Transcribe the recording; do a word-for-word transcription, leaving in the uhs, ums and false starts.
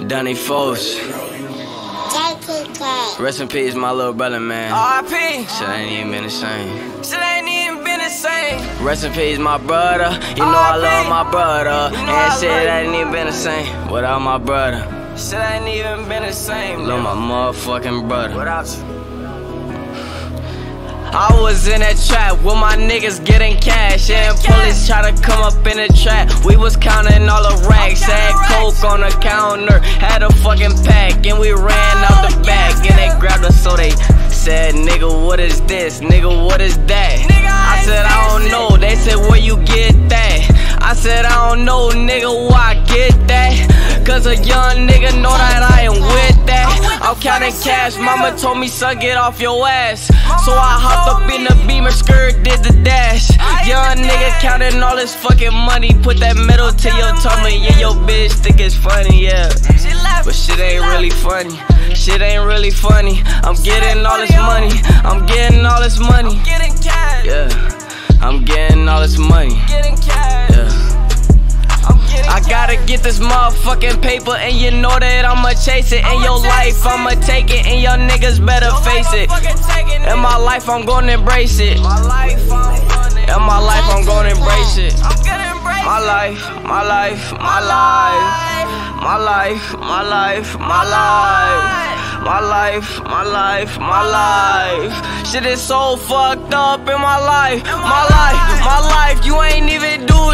Donnie Foes. Rest in peace, my little brother, man. R I P Shit ain't even been the same. Shit ain't even been the same. Rest in peace, my brother. You know I love my brother. You know And I shit love ain't even been the same without my brother. Shit ain't even been the same. Love my motherfucking brother. Without you. I was in that trap with my niggas getting cash, and police try to come up in the trap. We was counting all the racks, had coke on the counter, had a fucking pack, and we ran out the back. And they grabbed us, so they said, "Nigga, what is this? Nigga, what is that?" I said, "I don't know." They said, "Where you get that?" I said, "I don't know, nigga, why I get that?" Cause a young nigga know that I am with that. I'm counting cash, mama told me, "Son, get off your ass." So I hopped up in the Beamer, skirt, did the dash. Young nigga counting all this fucking money, put that metal to your tummy. Yeah, your bitch think it's funny, yeah, but shit ain't really funny. Shit ain't really funny. I'm getting all this money. I'm getting all this money. Yeah, I'm getting all this money. Yeah. I gotta get this motherfucking paper, and you know that I'ma chase it. In your life, I'ma take it, and your niggas better face it. In my life, I'm gonna embrace it. In my life, I'm gonna embrace it. My life, my life, my life, my life, my life, my life. My life, my life, my life. Shit is so fucked up in my life. My life, my life, you ain't even do